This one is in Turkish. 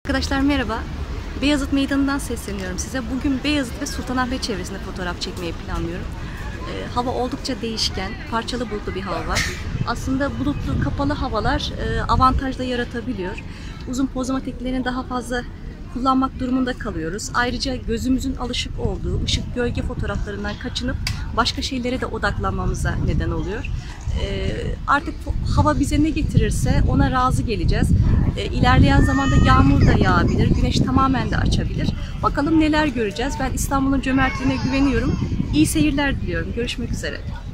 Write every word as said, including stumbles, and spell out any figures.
Arkadaşlar merhaba. Beyazıt Meydanı'ndan sesleniyorum size. Bugün Beyazıt ve Sultanahmet çevresinde fotoğraf çekmeyi planlıyorum. E, hava oldukça değişken, parçalı bulutlu bir hava var. Aslında bulutlu, kapalı havalar e, avantaj da yaratabiliyor. Uzun pozmatiklerini daha fazla kullanmak durumunda kalıyoruz. Ayrıca gözümüzün alışık olduğu ışık gölge fotoğraflarından kaçınıp başka şeylere de odaklanmamıza neden oluyor. Ee, artık hava bize ne getirirse ona razı geleceğiz. Ee, ilerleyen zamanda yağmur da yağabilir, güneş tamamen de açabilir. Bakalım neler göreceğiz. Ben İstanbul'un cömertliğine güveniyorum. İyi seyirler diliyorum. Görüşmek üzere.